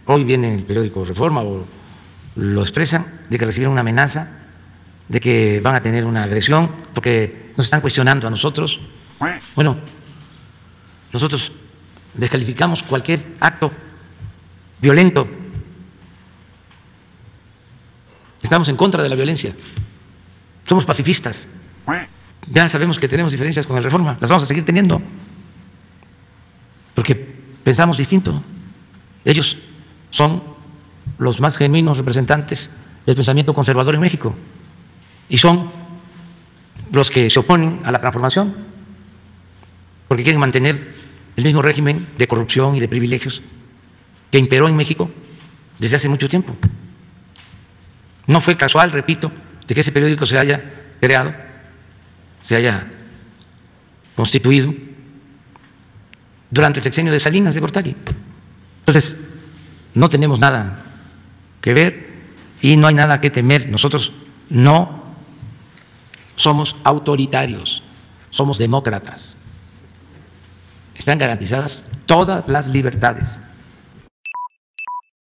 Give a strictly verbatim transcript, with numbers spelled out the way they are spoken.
hoy viene el periódico Reforma o lo expresan, de que recibieron una amenaza, de que van a tener una agresión, porque nos están cuestionando a nosotros. Bueno, nosotros descalificamos cualquier acto violento. Estamos en contra de la violencia. Somos pacifistas. Ya sabemos que tenemos diferencias con el Reforma, las vamos a seguir teniendo, porque pensamos distinto. Ellos son los más genuinos representantes del pensamiento conservador en México y son los que se oponen a la transformación, porque quieren mantener el mismo régimen de corrupción y de privilegios que imperó en México desde hace mucho tiempo. No fue casual, repito, de que ese periódico se haya creado, se haya constituido durante el sexenio de Salinas de Gortari. Entonces, no tenemos nada que ver y no hay nada que temer. Nosotros no somos autoritarios, somos demócratas. Están garantizadas todas las libertades.